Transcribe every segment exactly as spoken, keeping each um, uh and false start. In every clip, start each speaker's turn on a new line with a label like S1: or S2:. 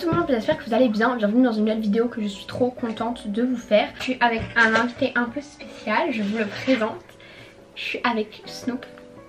S1: tout le monde, j'espère que vous allez bien. Bienvenue dans une nouvelle vidéo que je suis trop contente de vous faire. Je suis avec un invité un peu spécial, je vous le présente. Je suis avec Snoop.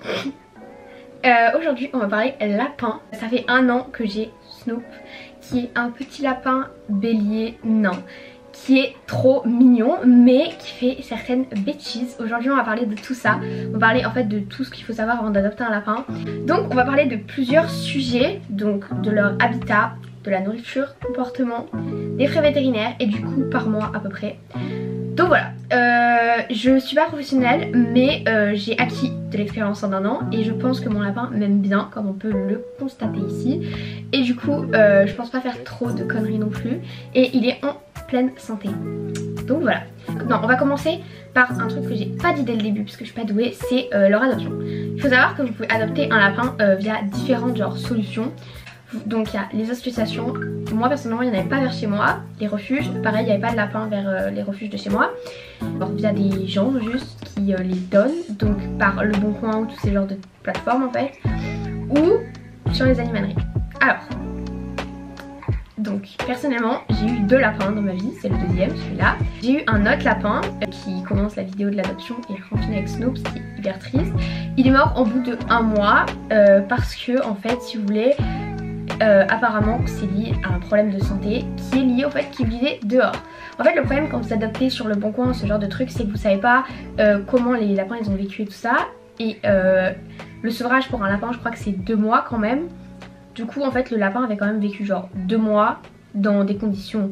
S1: euh, Aujourd'hui on va parler lapin. Ça fait un an que j'ai Snoop, qui est un petit lapin bélier nain, qui est trop mignon mais qui fait certaines bêtises. Aujourd'hui on va parler de tout ça. On va parler en fait de tout ce qu'il faut savoir avant d'adopter un lapin. Donc on va parler de plusieurs sujets, donc de leur habitat, de la nourriture, comportement, des frais vétérinaires et du coup par mois à peu près. Donc voilà, euh, je suis pas professionnelle mais euh, j'ai acquis de l'expérience en un an et je pense que mon lapin m'aime bien comme on peut le constater ici. Et du coup euh, je pense pas faire trop de conneries non plus et il est en pleine santé. Donc voilà. Non, on va commencer par un truc que j'ai pas dit dès le début parce que je suis pas douée, c'est euh, leur adoption. Il faut savoir que vous pouvez adopter un lapin euh, via différentes genre solutions. Donc il y a les associations, moi personnellement il n'y en avait pas vers chez moi. Les refuges, pareil il n'y avait pas de lapin vers euh, les refuges de chez moi. Alors via des gens juste qui euh, les donnent, donc par Le Bon Coin ou tous ces genres de plateformes en fait. Ou sur les animaleries. Alors, donc personnellement j'ai eu deux lapins dans ma vie, c'est le deuxième celui-là. J'ai eu un autre lapin euh, qui commence la vidéo de l'adoption et continue avec Snoop, ce qui est hyper triste. Il est mort au bout de un mois euh, parce que en fait si vous voulez... Euh, apparemment c'est lié à un problème de santé qui est lié au fait qu'il vivait dehors. En fait le problème quand vous adoptez sur Le Bon Coin ce genre de truc, c'est que vous savez pas euh, comment les lapins ils ont vécu et tout ça. Et euh, le sevrage pour un lapin je crois que c'est deux mois quand même. Du coup en fait le lapin avait quand même vécu genre deux mois dans des conditions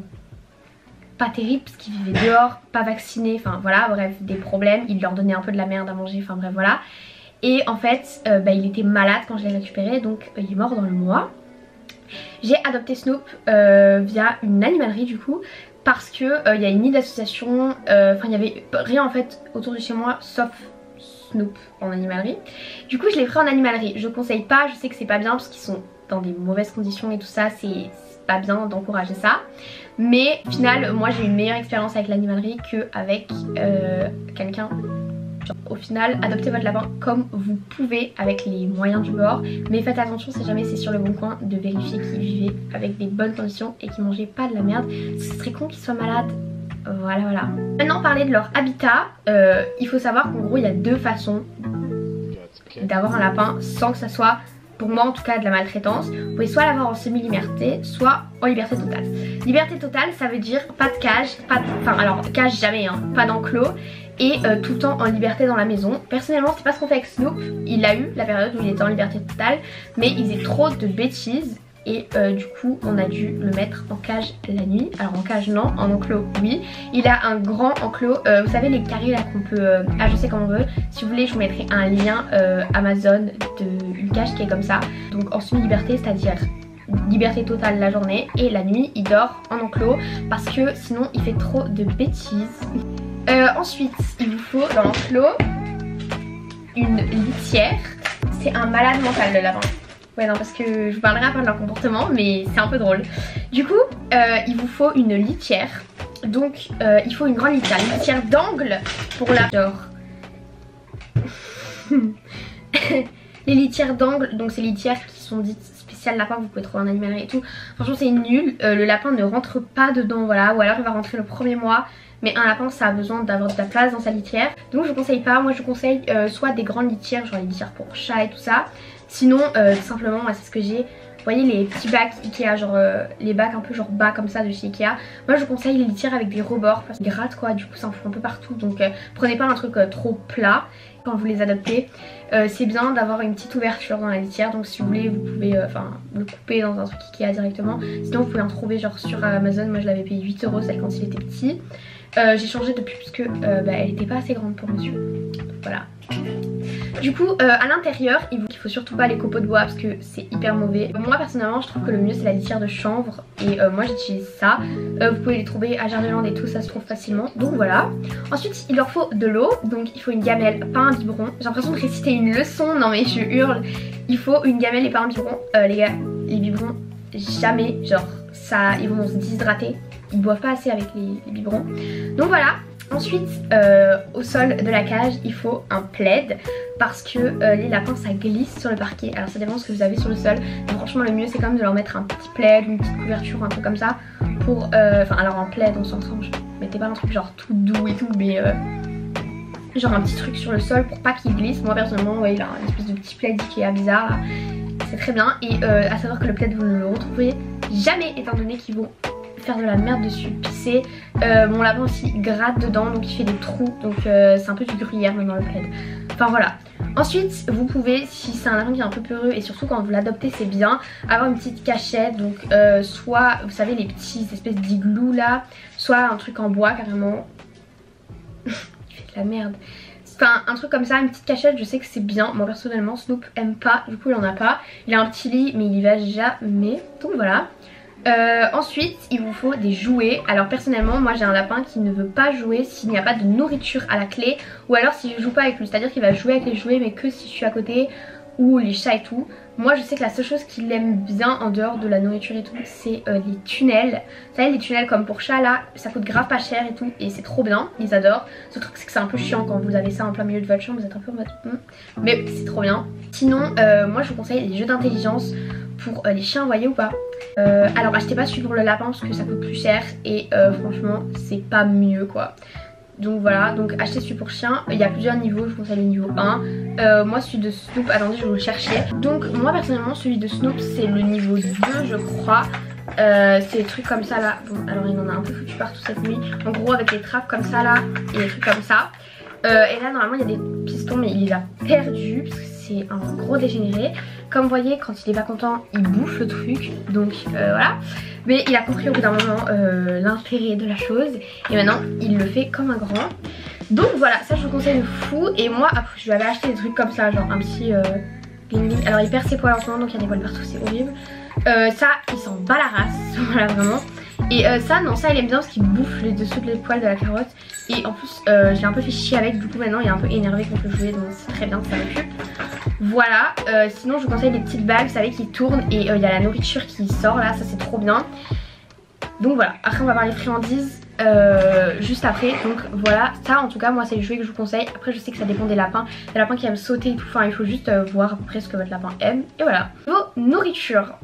S1: pas terribles parce qu'il vivait dehors, pas vacciné, enfin voilà, bref des problèmes. Il leur donnait un peu de la merde à manger, enfin bref voilà. Et en fait euh, bah, il était malade quand je l'ai récupéré, donc euh, il est mort dans le mois. J'ai adopté Snoop euh, via une animalerie du coup parce que il euh, y a une nid d'association, enfin euh, il y avait rien en fait autour de chez moi sauf Snoop en animalerie. Du coup je l'ai pris en animalerie, je conseille pas, je sais que c'est pas bien parce qu'ils sont dans des mauvaises conditions et tout ça, c'est pas bien d'encourager ça. Mais au final moi j'ai eu une meilleure expérience avec l'animalerie qu'avec euh, quelqu'un. Au final, adoptez votre lapin comme vous pouvez avec les moyens du bord. Mais faites attention si jamais c'est sur Le Bon Coin de vérifier qu'il vivait avec des bonnes conditions et qu'il mangeait pas de la merde. Ce serait con qu'il soit malade. Voilà voilà. Maintenant parler de leur habitat, euh, il faut savoir qu'en gros il y a deux façons d'avoir un lapin sans que ça soit, pour moi en tout cas, de la maltraitance. Vous pouvez soit l'avoir en semi-liberté, soit en liberté totale. Liberté totale ça veut dire pas de cage, pas de... enfin alors cage jamais hein, pas d'enclos. Et euh, tout le temps en liberté dans la maison. Personnellement c'est pas ce qu'on fait avec Snoop. Il a eu la période où il était en liberté totale, mais il faisait trop de bêtises. Et euh, du coup on a dû le mettre en cage la nuit. Alors en cage non, en enclos oui. Il a un grand enclos, euh, vous savez les carrés là qu'on peut euh, ajuster comme on veut. Si vous voulez je vous mettrai un lien euh, Amazon d'une cage qui est comme ça. Donc en semi-liberté, c'est à dire liberté totale la journée, et la nuit il dort en enclos parce que sinon il fait trop de bêtises. Euh, ensuite il vous faut dans l'enclos une litière. C'est un malade mental le lapin. Ouais non parce que je vous parlerai après de leur comportement mais c'est un peu drôle. Du coup euh, il vous faut une litière. Donc euh, il faut une grande litière. Une litière d'angle pour la... Genre... les litières d'angle, donc c'est les litières qui sont dites spéciales lapin, vous pouvez trouver en animalerie et tout. Franchement c'est nul, euh, le lapin ne rentre pas dedans, voilà. Ou alors il va rentrer le premier mois. Mais un lapin ça a besoin d'avoir de la place dans sa litière. Donc je vous conseille pas, moi je vous conseille euh, soit des grandes litières, genre les litières pour chat et tout ça. Sinon euh, tout simplement, moi c'est ce que j'ai. Vous voyez les petits bacs Ikea, genre euh, les bacs un peu genre bas comme ça de chez Ikea. Moi je vous conseille les litières avec des rebords parce qu'ils grattent quoi, du coup ça en fout un peu partout. Donc euh, prenez pas un truc euh, trop plat quand vous les adoptez. Euh, c'est bien d'avoir une petite ouverture dans la litière. Donc si vous voulez vous pouvez enfin euh, le couper dans un truc Ikea directement. Sinon vous pouvez en trouver genre sur Amazon. Moi je l'avais payé huit euros celle quand il était petit. Euh, j'ai changé depuis parce que euh, bah, elle était pas assez grande pour monsieur. Donc, voilà. Du coup euh, à l'intérieur il faut, il faut surtout pas les copeaux de bois parce que c'est hyper mauvais. Moi personnellement je trouve que le mieux c'est la litière de chanvre. Et euh, moi j'utilise ça. euh, Vous pouvez les trouver à Jardiland et tout, ça se trouve facilement. Donc voilà. Ensuite il leur faut de l'eau. Donc il faut une gamelle, pas un biberon. J'ai l'impression de réciter une leçon. Non mais je hurle. Il faut une gamelle et pas un biberon. euh, Les gars, les biberons jamais, genre ça, ils vont se déshydrater. Ils boivent pas assez avec les, les biberons. Donc voilà. Ensuite euh, au sol de la cage il faut un plaid. parce que euh, les lapins ça glisse sur le parquet. Alors ça dépend de ce que vous avez sur le sol, mais franchement le mieux c'est quand même de leur mettre un petit plaid, une petite couverture, un truc comme ça pour... Euh, enfin alors un plaid on s'entend, je mettez pas un truc genre tout doux et tout, mais euh, genre un petit truc sur le sol pour pas qu'il glisse. Moi personnellement ouais, il a une espèce de petit plaid qui est bizarre là. C'est très bien et euh, à savoir que le plaid vous ne le retrouverez jamais étant donné qu'ils vont faire de la merde dessus, pisser. Euh, mon lapin aussi gratte dedans donc il fait des trous donc euh, c'est un peu du gruyère même dans le plaid. Enfin voilà. Ensuite vous pouvez, si c'est un lapin qui est un peu peureux et surtout quand vous l'adoptez c'est bien, avoir une petite cachette donc euh, soit vous savez les petits espèces d'iglous là, soit un truc en bois carrément. Il fait de la merde. Enfin un truc comme ça, une petite cachette, je sais que c'est bien. Moi personnellement Snoop aime pas, du coup il en a pas. Il a un petit lit mais il y va jamais. Donc voilà. Euh, ensuite il vous faut des jouets. Alors personnellement moi j'ai un lapin qui ne veut pas jouer s'il n'y a pas de nourriture à la clé, ou alors si je joue pas avec lui, c'est à dire qu'il va jouer avec les jouets mais que si je suis à côté, ou les chats et tout. Moi je sais que la seule chose qu'il aime bien en dehors de la nourriture et tout c'est euh, les tunnels. Vous savez les tunnels comme pour chat là, ça coûte grave pas cher et tout et c'est trop bien, ils adorent. Ce truc c'est que c'est un peu chiant quand vous avez ça en plein milieu de votre chambre, vous êtes un peu en mode hmm. Mais c'est trop bien. Sinon euh, moi je vous conseille les jeux d'intelligence pour euh, les chiens, vous voyez ou pas. Euh, alors achetez pas celui pour le lapin parce que ça coûte plus cher et euh, franchement c'est pas mieux quoi. Donc voilà, donc achetez celui pour chien, il y a plusieurs niveaux, je vous conseille le niveau un. euh, Moi celui de Snoop, attendez je vais vous le chercher. Donc moi personnellement celui de Snoop c'est le niveau deux je crois. euh, C'est des trucs comme ça là, bon alors il en a un peu foutu partout cette nuit. En gros avec les trappes comme ça là et des trucs comme ça. euh, Et là normalement il y a des pistons mais il les a perdus parce que c'est un gros dégénéré. Comme vous voyez quand il est pas content il bouffe le truc. Donc euh, voilà. Mais il a compris au bout d'un moment euh, l'intérêt de la chose. Et maintenant il le fait comme un grand. Donc voilà, ça je vous conseille de fou. Et moi après je lui avais acheté des trucs comme ça, genre un petit euh, gling. Alors il perd ses poils en ce moment donc il y a des poils partout, c'est horrible. euh, Ça il s'en bat la race. Voilà vraiment. Et euh, ça non, ça il aime bien parce qu'il bouffe les dessous de les poils de la carotte. Et en plus euh, j'ai un peu fait chier avec, du coup maintenant il est un peu énervé contre le jouet. Donc c'est très bien, ça m'occupe. Voilà, euh, sinon je vous conseille les petites balles, vous savez, qui tournent et il euh, y a la nourriture qui sort là, ça c'est trop bien. Donc voilà, après on va parler friandises euh, juste après. Donc voilà, ça en tout cas moi c'est le jouet que je vous conseille. Après je sais que ça dépend des lapins, des lapins qui aiment sauter et tout, enfin il faut juste euh, voir à peu près ce que votre lapin aime. Et voilà. Niveau nourriture,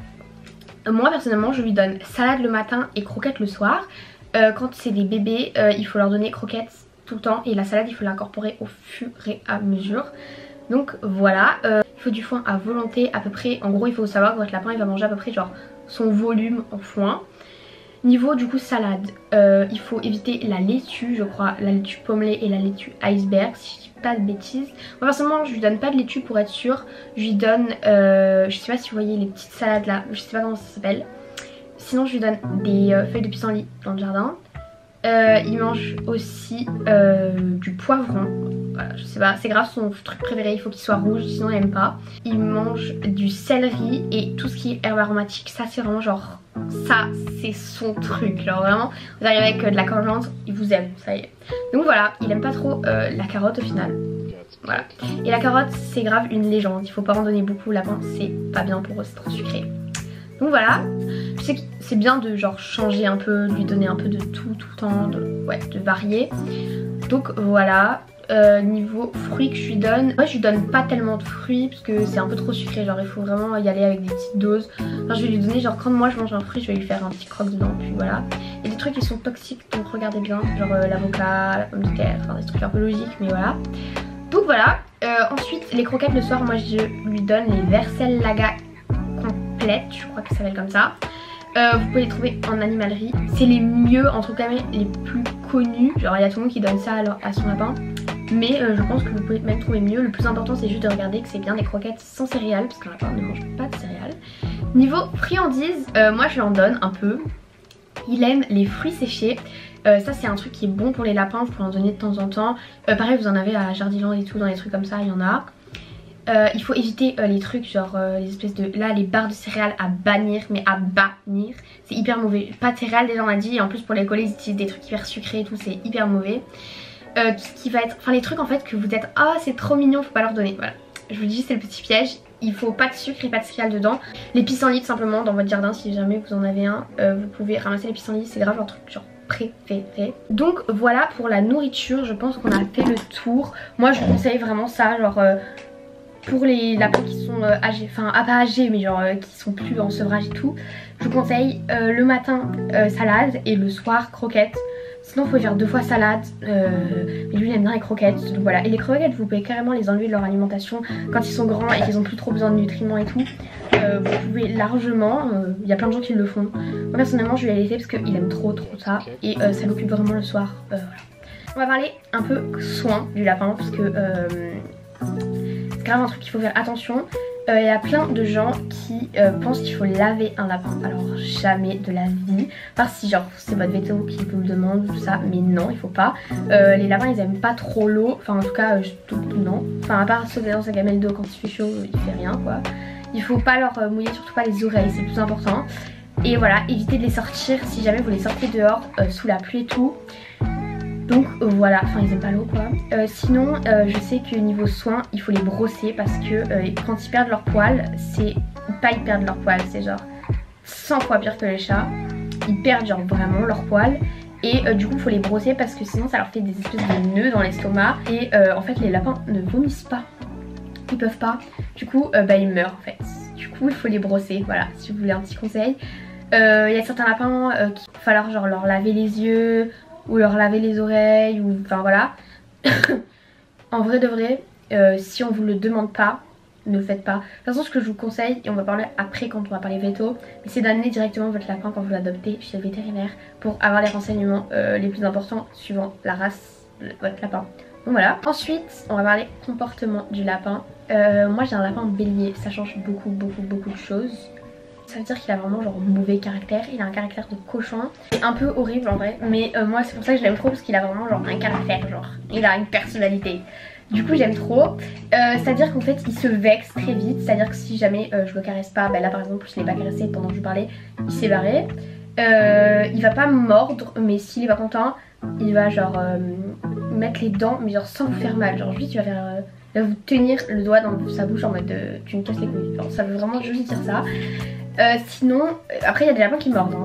S1: moi personnellement je lui donne salade le matin et croquettes le soir. euh, Quand c'est des bébés euh, il faut leur donner croquettes tout le temps et la salade il faut l'incorporer au fur et à mesure. Donc voilà, euh, il faut du foin à volonté à peu près. En gros il faut savoir que votre lapin il va manger à peu près genre son volume en foin. Niveau du coup salade, euh, il faut éviter la laitue je crois, la laitue pommelée et la laitue iceberg si je dis pas de bêtises. Moi personnellement je lui donne pas de laitue pour être sûre. Je lui donne, euh, je sais pas si vous voyez les petites salades là, je sais pas comment ça s'appelle. Sinon je lui donne des euh, feuilles de pissenlit dans le jardin. Euh, il mange aussi euh, du poivron. Voilà, je sais pas, c'est grave son truc préféré, il faut qu'il soit rouge sinon il aime pas. Il mange du céleri et tout ce qui est herbe aromatique, ça c'est vraiment genre, ça c'est son truc. Genre vraiment, vous arrivez avec euh, de la coriandre, il vous aime, ça y est. Donc voilà, il aime pas trop euh, la carotte au final. Voilà. Et la carotte c'est grave une légende, il faut pas en donner beaucoup, la lapin c'est pas bien pour eux, c'est trop sucré. Donc voilà, je sais que c'est bien de genre changer un peu, de lui donner un peu de tout tout le temps, de, ouais, de varier. Donc voilà, euh, niveau fruits que je lui donne, moi je lui donne pas tellement de fruits parce que c'est un peu trop sucré, genre il faut vraiment y aller avec des petites doses. Enfin je vais lui donner genre quand moi je mange un fruit je vais lui faire un petit croque dedans, puis voilà. Il y a des trucs qui sont toxiques donc regardez bien, genre euh, l'avocat, la pomme de terre, enfin des trucs un peu logiques mais voilà. Donc voilà, euh, ensuite les croquettes le soir moi je lui donne les Vercellaga complètes, je crois que ça s'appelle comme ça. Euh, vous pouvez les trouver en animalerie, c'est les mieux entre guillemets, les plus connus. Genre il y a tout le monde qui donne ça à, à son lapin, mais euh, je pense que vous pouvez même trouver mieux. Le plus important c'est juste de regarder que c'est bien des croquettes sans céréales parce qu'un lapin ne mange pas de céréales. Niveau friandises, euh, moi je lui en donne un peu. Il aime les fruits séchés. Euh, ça c'est un truc qui est bon pour les lapins, vous pouvez en donner de temps en temps. euh, Pareil vous en avez à Jardiland et tout, dans les trucs comme ça il y en a. Euh, il faut éviter euh, les trucs genre euh, les espèces de... Là les barres de céréales à bannir, mais à bannir. C'est hyper mauvais. Pas de céréales déjà on a dit, et en plus pour les coller ils utilisent des trucs hyper sucrés et tout, c'est hyper mauvais. euh, qui, qui va être... Enfin les trucs en fait que vous êtes ah c'est trop mignon, faut pas leur donner. Voilà, je vous dis c'est le petit piège. Il faut pas de sucre et pas de céréales dedans. Les pissenlits simplement dans votre jardin si jamais vous en avez un, euh, vous pouvez ramasser les pissenlits, c'est grave leur truc genre préféré. Donc voilà pour la nourriture, je pense qu'on a fait le tour. Moi je vous conseille vraiment ça, genre euh, pour les lapins qui sont euh, âgés, enfin ah, pas âgés mais genre euh, qui sont plus en sevrage et tout, je vous conseille euh, le matin euh, salade et le soir croquettes. Sinon il faut faire deux fois salade, euh, mais lui il aime bien les croquettes, donc voilà. Et les croquettes vous pouvez carrément les enlever de leur alimentation quand ils sont grands et qu'ils ont plus trop besoin de nutriments et tout. Euh, vous pouvez largement, il euh, y a plein de gens qui le font. Moi personnellement je vais les laisser parce qu'il aime trop trop ça et euh, ça l'occupe vraiment le soir. Euh, voilà. On va parler un peu soin du lapin parce que euh, c'est grave un truc qu'il faut faire attention. Il euh, y a plein de gens qui euh, pensent qu'il faut laver un lapin. Alors jamais de la vie. Parce si genre c'est votre véto qui vous le demande tout ça. Mais non il faut pas. euh, Les lapins ils aiment pas trop l'eau. Enfin en tout cas euh, tout, non. Enfin à part sauter dans sa gamelle d'eau quand il fait chaud, il fait rien quoi. Il faut pas leur euh, mouiller surtout pas les oreilles, c'est le plus important. Et voilà, évitez de les sortir si jamais vous les sortez dehors euh, sous la pluie et tout. Donc euh, voilà, enfin ils aiment pas l'eau quoi. Euh, sinon euh, je sais que niveau soins il faut les brosser parce que euh, quand ils perdent leur poil, c'est pas ils perdent leur poil, c'est genre cent fois pire que les chats. Ils perdent genre vraiment leur poil. Et euh, du coup il faut les brosser parce que sinon ça leur fait des espèces de nœuds dans l'estomac. Et euh, en fait les lapins ne vomissent pas. Ils peuvent pas. Du coup euh, bah ils meurent en fait. Du coup il faut les brosser, voilà si vous voulez un petit conseil. Il euh, y a certains lapins euh, qu'il va falloir genre leur laver les yeux ou leur laver les oreilles ou enfin voilà. En vrai de vrai euh, si on vous le demande pas, ne le faites pas. De toute façon ce que je vous conseille, et on va parler après quand on va parler veto, mais c'est d'amener directement votre lapin quand vous l'adoptez chez le vétérinaire pour avoir les renseignements euh, les plus importants suivant la race de votre lapin. Donc voilà. Ensuite on va parler comportement du lapin. euh, Moi j'ai un lapin bélier, ça change beaucoup beaucoup beaucoup de choses. Ça veut dire qu'il a vraiment genre mauvais caractère, il a un caractère de cochon. C'est un peu horrible en vrai, mais euh, moi c'est pour ça que je l'aime trop parce qu'il a vraiment genre un caractère, genre il a une personnalité. Du coup j'aime trop, euh, c'est à dire qu'en fait il se vexe très vite, c'est à dire que si jamais euh, je le caresse pas, bah là par exemple je l'ai pas caressé pendant que je parlais, il s'est barré. euh, Il va pas me mordre, mais s'il est pas content, il va genre euh, mettre les dents, mais genre sans vous faire mal, genre juste il va faire... Euh, il va vous tenir le doigt dans sa bouche en mode euh, tu me casses les couilles, genre ça veut vraiment juste dire ça. Euh, sinon, après il y a des lapins qui mordent, hein.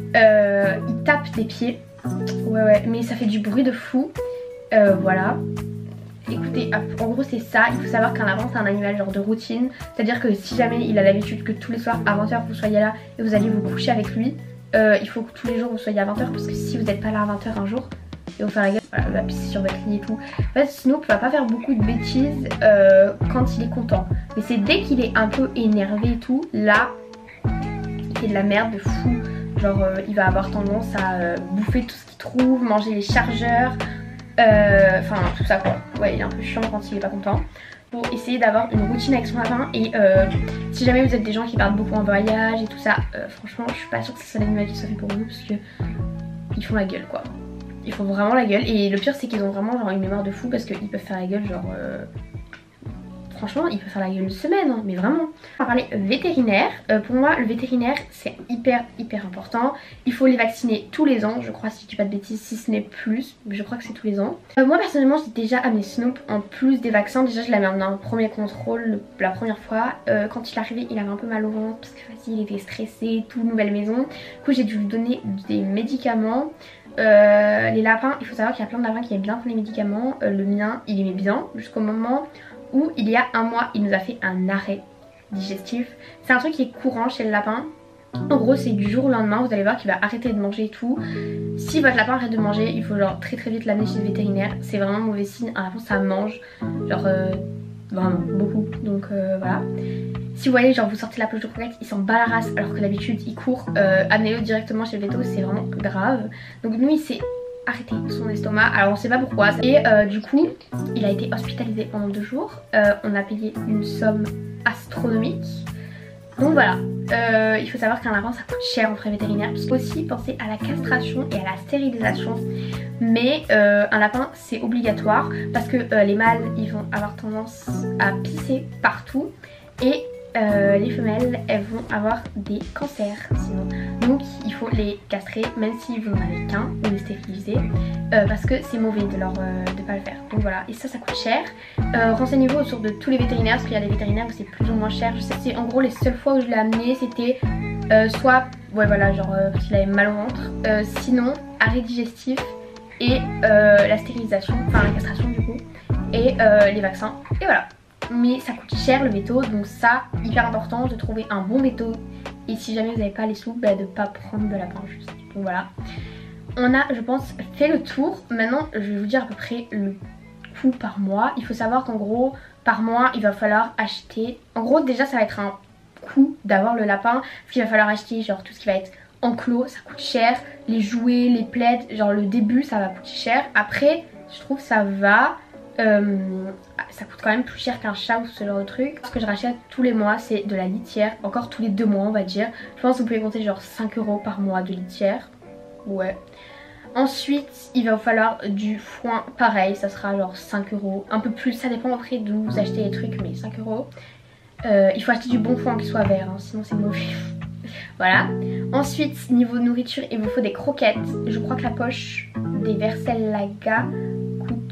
S1: euh, Ils tapent des pieds. Ouais ouais, mais ça fait du bruit de fou. euh, Voilà. Écoutez, en gros c'est ça. Il faut savoir qu'un lapin c'est un animal genre de routine. C'est à dire que si jamais il a l'habitude que tous les soirs à vingt heures vous soyez là et vous allez vous coucher avec lui, euh, il faut que tous les jours vous soyez à vingt heures. Parce que si vous n'êtes pas là à vingt heures un jour, il va vous faire la gueule, voilà, il va pisser sur votre lit et tout. En fait Snoop va pas faire beaucoup de bêtises euh, quand il est content. Mais c'est dès qu'il est un peu énervé et tout, là il fait de la merde de fou. Genre euh, il va avoir tendance à euh, bouffer tout ce qu'il trouve, manger les chargeurs, enfin euh, tout ça quoi. Ouais il est un peu chiant quand il est pas content. Pour essayer d'avoir une routine avec son lapin. Et euh, si jamais vous êtes des gens qui partent beaucoup en voyage et tout ça, euh, franchement je suis pas sûre que c'est l'animal qui soit fait pour vous parce que ils font la gueule quoi. Ils font vraiment la gueule et le pire c'est qu'ils ont vraiment genre une mémoire de fou parce qu'ils peuvent faire la gueule genre... Euh... Franchement ils peuvent faire la gueule une semaine hein, mais vraiment. On va parler vétérinaire. euh, Pour moi le vétérinaire c'est hyper hyper important. Il faut les vacciner tous les ans je crois, si je dis pas de bêtises, si ce n'est plus. Je crois que c'est tous les ans. euh, Moi personnellement j'ai déjà amené Snoop en plus des vaccins. Déjà je l'avais amené en premier contrôle la première fois. euh, Quand il est arrivé il avait un peu mal au ventre parce que vas-y il était stressé, tout, nouvelle maison. Du coup j'ai dû lui donner des médicaments. Euh, les lapins, il faut savoir qu'il y a plein de lapins qui aiment bien les médicaments. euh, Le mien il aimait bien jusqu'au moment où il y a un mois il nous a fait un arrêt digestif. C'est un truc qui est courant chez le lapin. En gros c'est du jour au lendemain, vous allez voir qu'il va arrêter de manger et tout. Si votre lapin arrête de manger, il faut genre très très vite l'amener chez le vétérinaire. C'est vraiment mauvais signe, un lapin ça mange genre euh, vraiment beaucoup. Donc euh, voilà. Si vous voyez genre vous sortez la poche de croquettes, il s'en bat la race alors que d'habitude il court, euh, amenez-le directement chez le véto, c'est vraiment grave. Donc nous il s'est arrêté son estomac, alors on sait pas pourquoi. Et euh, du coup il a été hospitalisé pendant deux jours. euh, On a payé une somme astronomique. Donc voilà, euh, il faut savoir qu'un lapin ça coûte cher en frais vétérinaires. Il faut aussi penser à la castration et à la stérilisation. Mais euh, un lapin c'est obligatoire parce que euh, les mâles ils vont avoir tendance à pisser partout. Et euh, les femelles elles vont avoir des cancers sinon. Donc il faut les castrer même si vous n'en avez qu'un, ou les stériliser euh, parce que c'est mauvais de leur euh, de pas le faire. Donc voilà, et ça ça coûte cher. euh, Renseignez-vous autour de tous les vétérinaires parce qu'il y a des vétérinaires où c'est plus ou moins cher. Je sais que c'est en gros les seules fois où je l'ai amené c'était euh, soit ouais voilà genre euh, parce qu'il avait mal au ventre, euh, sinon arrêt digestif et euh, la stérilisation, enfin la castration du coup, et euh, les vaccins. Et voilà. mais ça coûte cher le veto, donc ça, hyper important de trouver un bon veto. Et si jamais vous n'avez pas les sous, bah, de ne pas prendre de lapin juste. Donc voilà. On a, je pense, fait le tour. Maintenant, je vais vous dire à peu près le coût par mois. Il faut savoir qu'en gros, par mois, il va falloir acheter... En gros, déjà, ça va être un coût d'avoir le lapin. Parce qu'il va falloir acheter genre tout ce qui va être enclos, ça coûte cher. Les jouets, les plaids, genre le début, ça va coûter cher. Après, je trouve ça va... Euh, ça coûte quand même plus cher qu'un chat ou ce genre de truc. Ce que je rachète tous les mois, c'est de la litière. Encore tous les deux mois, on va dire. Je pense que vous pouvez compter genre cinq euros par mois de litière. Ouais. Ensuite, il va vous falloir du foin. Pareil, ça sera genre cinq euros. Un peu plus, ça dépend après d'où vous achetez les trucs, mais cinq euros. Euh, il faut acheter du bon foin qui soit vert, hein, sinon c'est mauvais. Voilà. Ensuite, niveau nourriture, il vous faut des croquettes. Je crois que la poche des Versailles-Laga coûte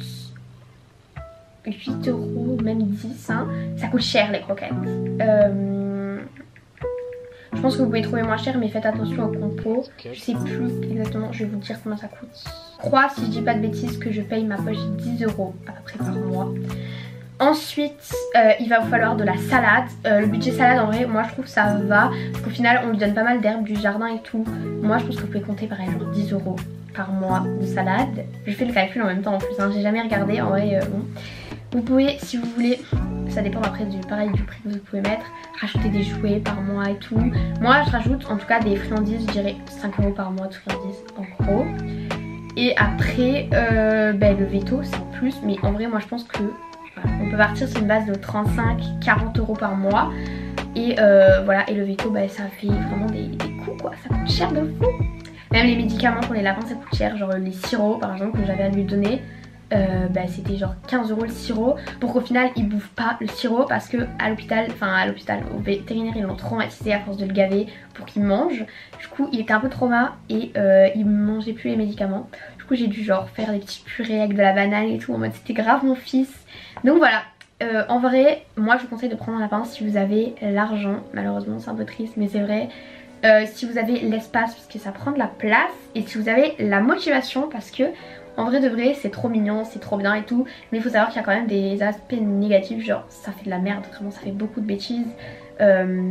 S1: huit euros, même dix. Hein. Ça coûte cher les croquettes. Euh, je pense que vous pouvez trouver moins cher, mais faites attention au compo. Je sais plus exactement, je vais vous dire combien ça coûte. Je crois, si je dis pas de bêtises, que je paye ma poche dix euros à peu près par mois. Ensuite, euh, il va vous falloir de la salade. Euh, le budget salade, en vrai, moi je trouve que ça va. Parce qu'au final, on lui donne pas mal d'herbes du jardin et tout. Moi, je pense que vous pouvez compter pareil, genre dix euros par mois de salade. Je fais le calcul en même temps en plus, hein. J'ai jamais regardé. En vrai, euh, bon. Vous pouvez, si vous voulez, ça dépend après du, pareil, du prix que vous pouvez mettre, rajouter des jouets par mois et tout. Moi, je rajoute en tout cas des friandises, je dirais cinq euros par mois de friandises en gros. Et après, euh, ben, le veto, c'est en plus. Mais en vrai, moi, je pense que... on peut partir sur une base de trente-cinq à quarante euros par mois. Et euh, voilà, et le veto, bah, ça fait vraiment des, des coûts quoi, ça coûte cher de fou. Même les médicaments pour les lapins, ça coûte cher. Genre les sirops par exemple que j'avais à lui donner, euh, bah, c'était genre quinze euros le sirop. Pour qu'au final il bouffe pas le sirop parce que à l'hôpital, enfin à l'hôpital, au vétérinaire ils l'ont traumatisé à force de le gaver pour qu'il mange. Du coup il était un peu trauma et euh, il mangeait plus les médicaments. Du coup j'ai dû genre faire des petits purées avec de la banane et tout en mode c'était grave mon fils. Donc voilà, euh, en vrai, moi je vous conseille de prendre un lapin si vous avez l'argent. Malheureusement c'est un peu triste mais c'est vrai. Euh, si vous avez l'espace parce que ça prend de la place. Et si vous avez la motivation parce que en vrai de vrai c'est trop mignon, c'est trop bien et tout. Mais il faut savoir qu'il y a quand même des aspects négatifs. Genre ça fait de la merde, vraiment ça fait beaucoup de bêtises. euh,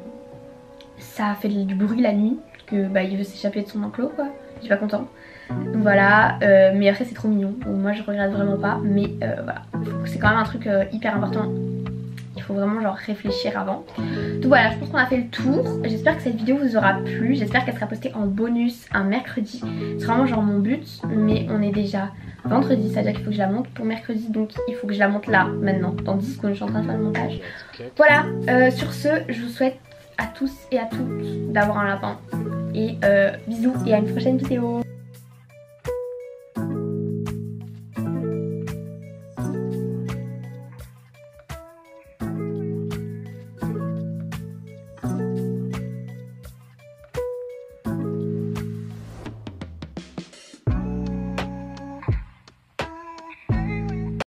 S1: Ça fait du bruit la nuit parce que bah, il veut s'échapper de son enclos quoi. Je suis pas content. Donc voilà, euh, mais après c'est trop mignon, donc moi je regrette vraiment pas, mais euh, voilà, c'est quand même un truc euh, hyper important. Il faut vraiment genre réfléchir avant. Donc voilà, je pense qu'on a fait le tour. J'espère que cette vidéo vous aura plu. J'espère qu'elle sera postée en bonus un mercredi. C'est vraiment genre mon but, mais on est déjà vendredi, ça veut dire qu'il faut que je la monte pour mercredi. Donc il faut que je la monte là, maintenant, dans dix secondes, je suis en train de faire le montage. Voilà, euh, sur ce, je vous souhaite à tous et à toutes d'avoir un lapin. Et euh, bisous et à une prochaine vidéo.